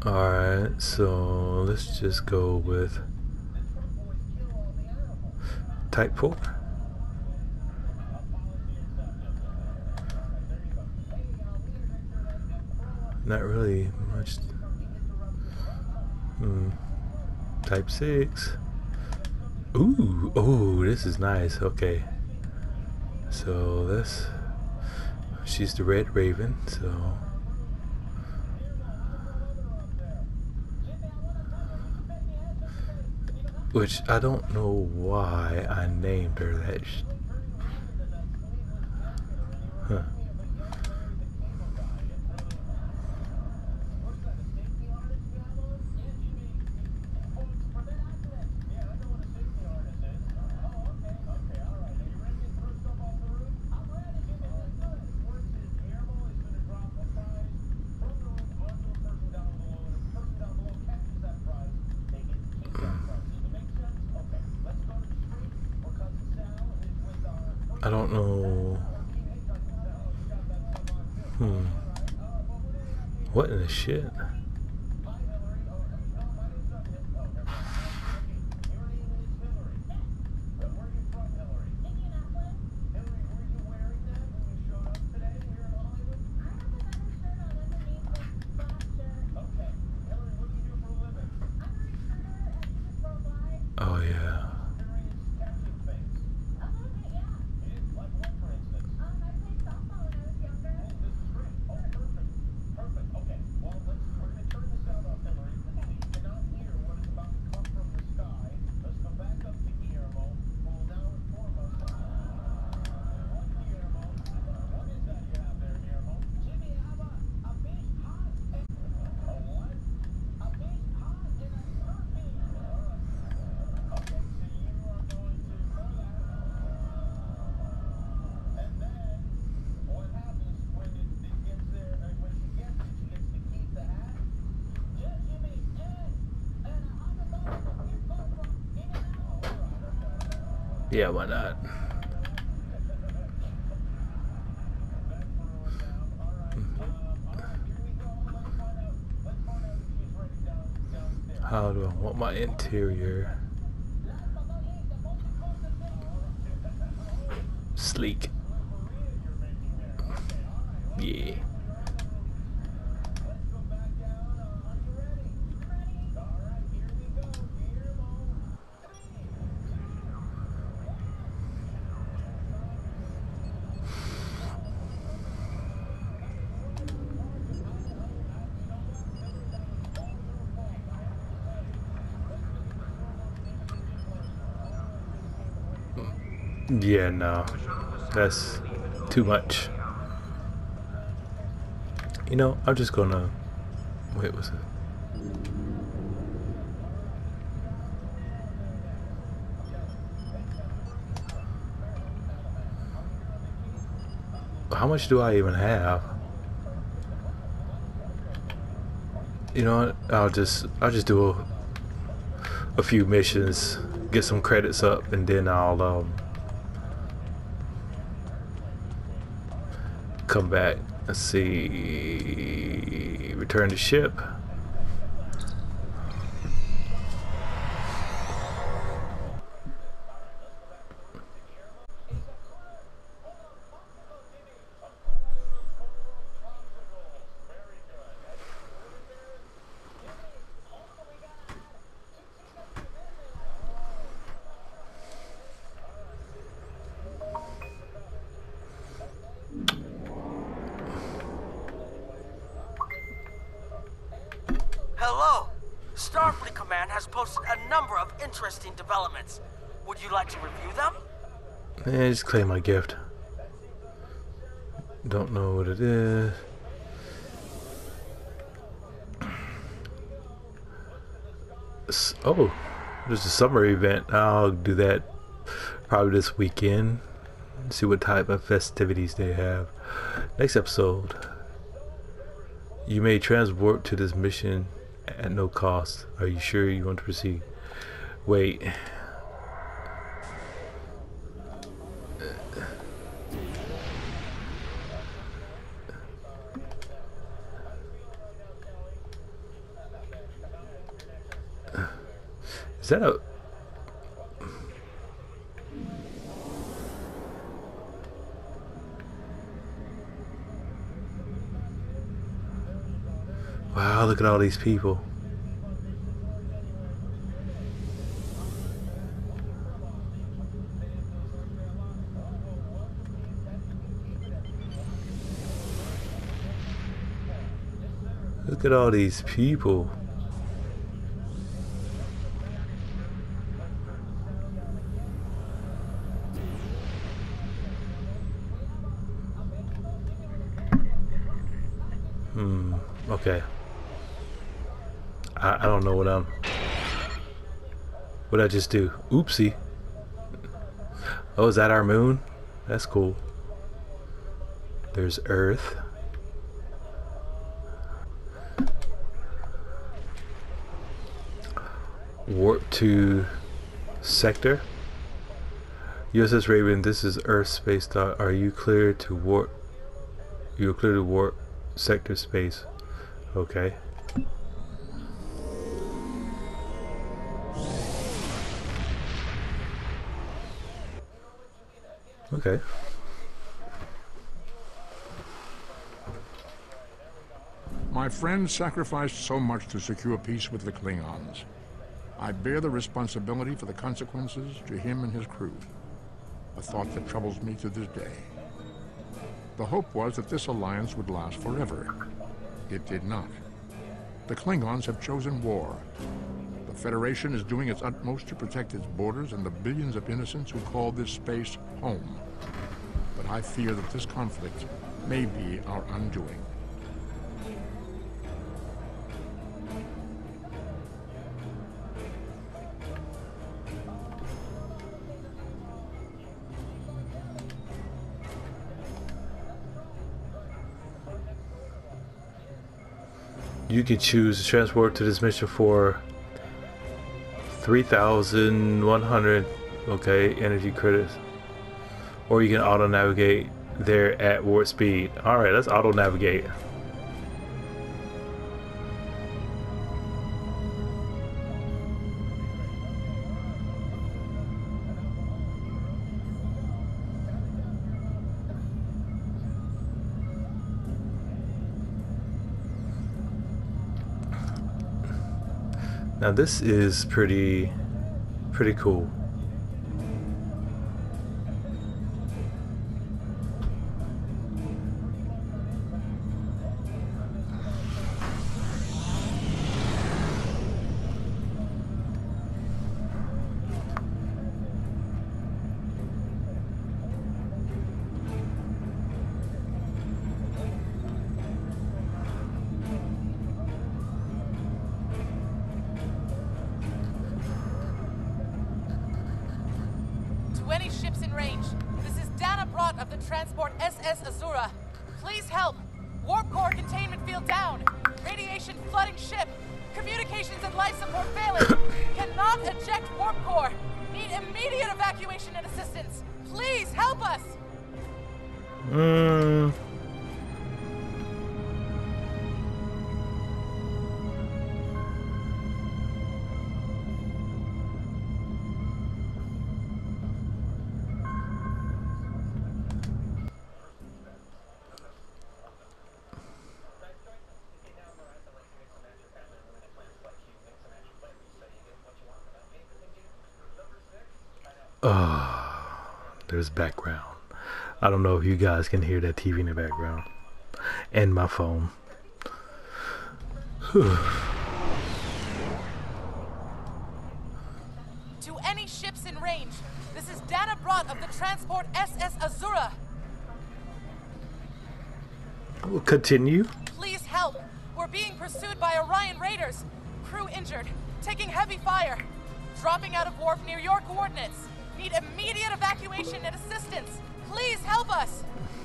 Alright, so let's just go with Type 4. Not really much. Type 6. Ooh, oh, this is nice. Okay. So this, she's the Red Raven, so. Which I don't know why I named her that. Huh. I don't know. What in the shit? Oh yeah. Yeah, why not? How do I want my interior? Sleek. Yeah. Yeah, no. That's too much. You know, I'm just gonna... Wait, what's it? How much do I even have? You know what? I'll just do a few missions, get some credits up, and then I'll come back. Let's see. Return to ship. Hello! Starfleet Command has posted a number of interesting developments. Would you like to review them? Yeah, just claim my gift. Don't know what it is. Oh, there's a summer event. I'll do that probably this weekend. See what type of festivities they have. Next episode. You may transport to this mission at no cost. Are you sure you want to proceed? Wait. Is that a... Wow, look at all these people. Look at all these people. Okay. I don't know what'd I just do? Oopsie. Oh, is that our moon? That's cool. There's Earth. Warp to sector. USS Raven, this is Earth space dot. Are you clear to warp? You're clear to warp sector space. Okay. Okay. My friend sacrificed so much to secure peace with the Klingons. I bear the responsibility for the consequences to him and his crew. A thought that troubles me to this day. The hope was that this alliance would last forever. It did not. The Klingons have chosen war. The Federation is doing its utmost to protect its borders and the billions of innocents who call this space home. But I fear that this conflict may be our undoing. You can choose to transport to this mission for 3,100 energy credits, or you can auto navigate there at warp speed. Alright, let's auto navigate. Now this is pretty cool. Any ships in range. This is Dana Brott of the transport SS Azura. Please help. Warp core containment field down. Radiation flooding ship. Communications and life support failing. Cannot eject warp core. Need immediate evacuation and assistance. Please help us. There's background. I don't know if you guys can hear that TV in the background. And my phone. To any ships in range, this is Dana Brott of the transport SS Azura. We'll continue. Please help. We're being pursued by Orion raiders. Crew injured. Taking heavy fire. Dropping out of warp near your coordinates. Need immediate evacuation and assistance. Please help us.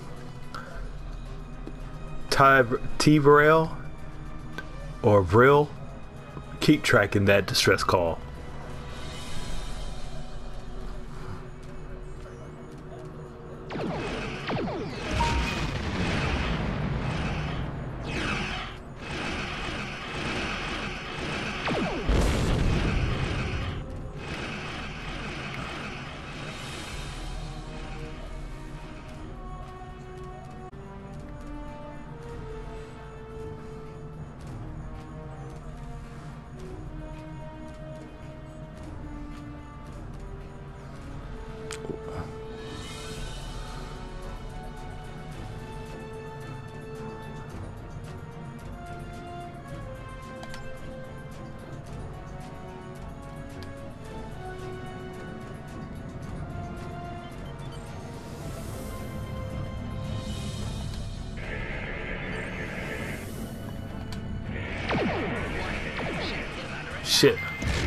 T-Vril or Vril, keep tracking that distress call. shit.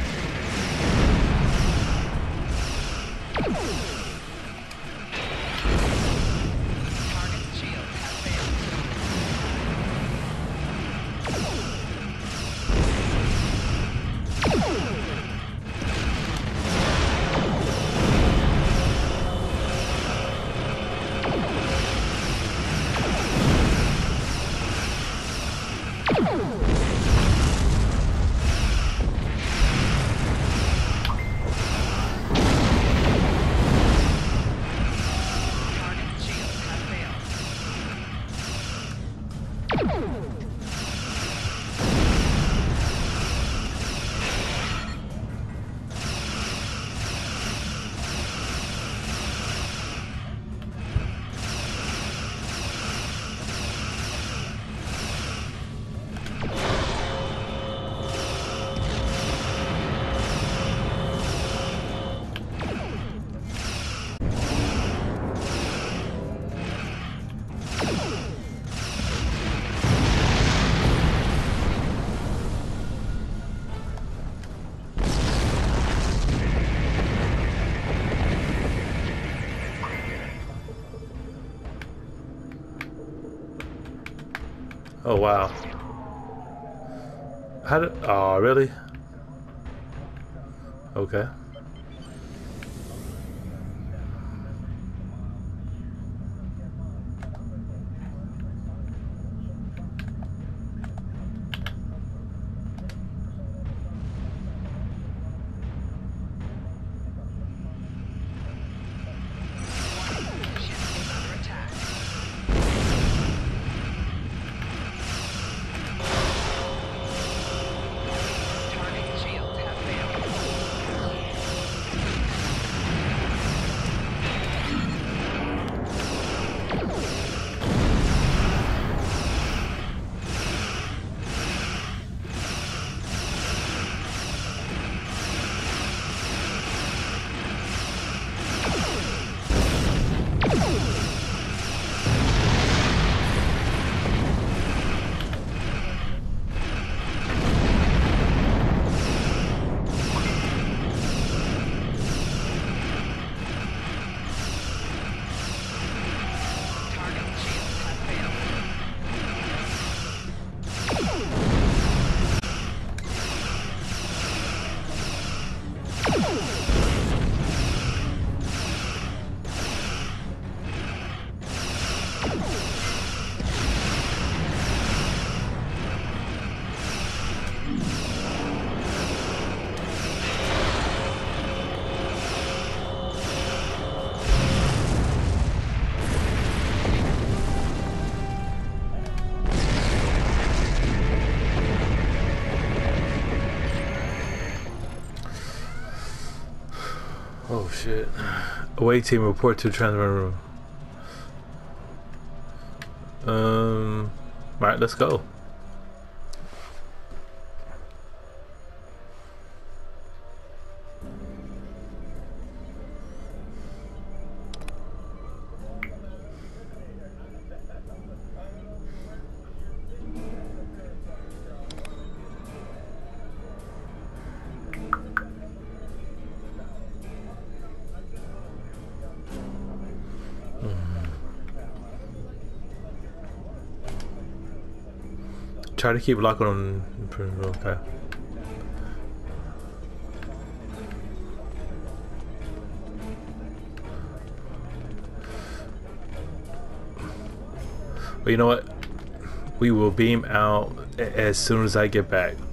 Oh wow. How did? Oh really? Okay. Oh shit. Away team, report to transfer room. Alright, let's go. Try to keep locking on. Okay. But you know what? We will beam out as soon as I get back.